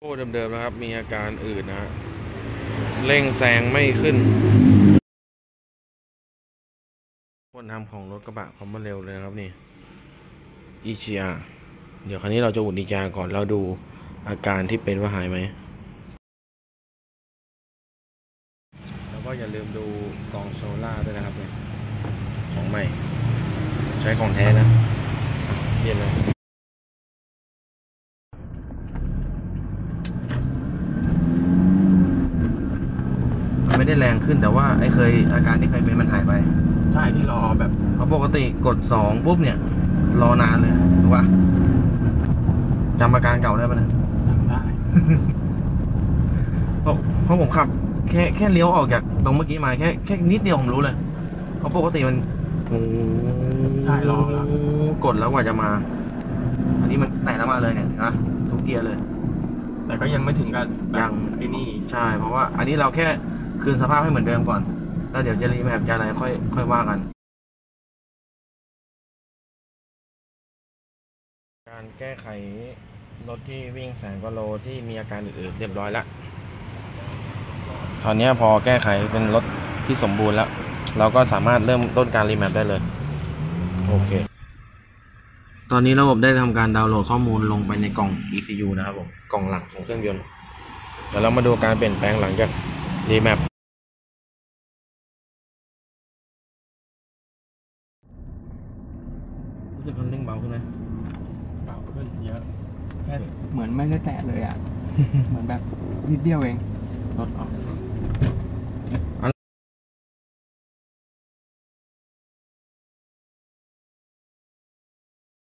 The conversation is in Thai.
โอ้เดิมๆนะครับมีอาการอื่นนะฮะเร่งแซงไม่ขึ้นคนทำของรถกระบะเขามาเร็วเลยนะครับนี่อีชีอาเดี๋ยวคราวนี้เราจะอุ่นอีจาก่อนแล้วดูอาการที่เป็นว่าหายไหมแล้วก็อย่าลืมดูกองโซล่าด้วยนะครับเนี่ยของใหม่ใช้ของแท้นะเย็นเลยไม่ได้แรงขึ้นแต่ว่าอาการที่เคยเป็นมันหายไปใช่ที่รอแบบเพราะปกติกด2ปุ๊บเนี่ยรอนานเลยถูกปะจำอาการเก่าได้ปะเนี่ยจำได้เพราะผมขับแค่เลี้ยวออกจากตรงเมื่อกี้มาแค่นิดเดียวผมรู้เลยเพราะปกติมันใช่รอแล้วกดแล้วกว่าจะมาอันนี้มันแตะแล้วมาเลยเนี่ยนะทุกเกียร์เลยแต่ก็ยังไม่ถึงกับยังไอ้นี่ใช่เพราะว่าอันนี้เราแค่คืนสภาพให้เหมือนเดิมก่อนแล้วเดี๋ยวจะรีแมปจะอะไรค่อยว่ากันการแก้ไขรถที่วิ่ง100,000 กว่าโลที่มีอาการอื่นๆเรียบร้อยแล้วตอนนี้พอแก้ไขเป็นรถที่สมบูรณ์แล้วเราก็สามารถเริ่มต้นการรีแมปได้เลยโอเคตอนนี้ระบบได้ทำการดาวน์โหลดข้อมูลลงไปในกล่อง ECU นะครับผมกล่องหลักของเครื่องยนต์เดี๋ยวเรามาดูการเปลี่ยนแปลงหลังจากรีแมปรู้สึกคันเร่งเบาขึ้นไหมเบาขึ้นเยอะแค่เหมือนไม่ได้แตะเลยอ่ะ เหมือนแบบนิดเดียวเองรถออก